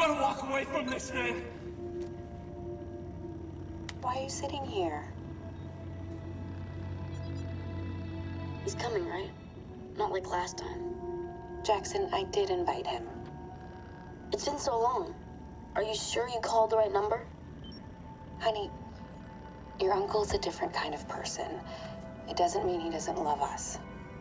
gotta walk away from this, man. Why are you sitting here? He's coming, right? Not like last time. Jackson, I did invite him. It's been so long. Are you sure you called the right number? Honey, your uncle's a different kind of person. It doesn't mean he doesn't love us.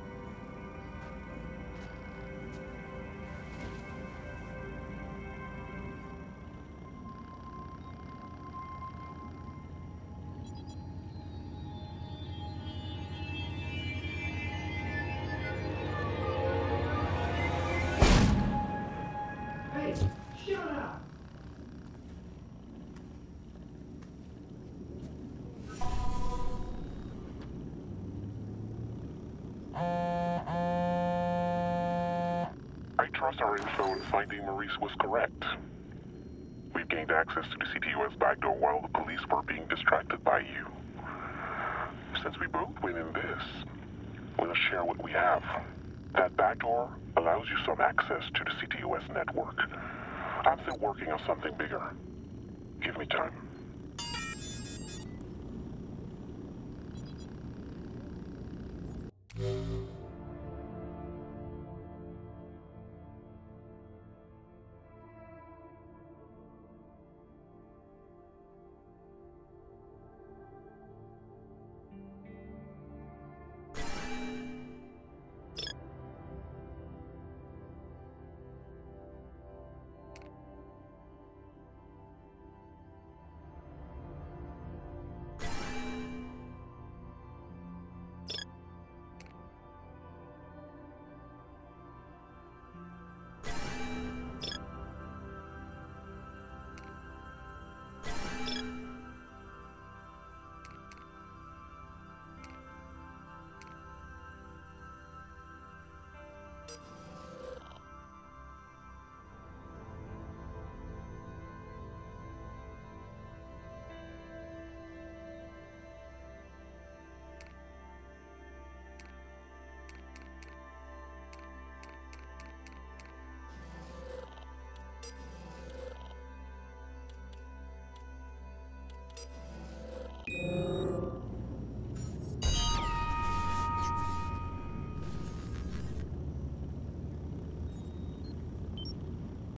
I trust our info in finding Maurice was correct. We've gained access to the CTOS backdoor while the police were being distracted by you. Since we both win in this, we'll share what we have. That backdoor allows you some access to the CTOS network. I'm still working on something bigger. Give me time.